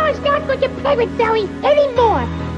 Elmo's not going to play with Zoe anymore.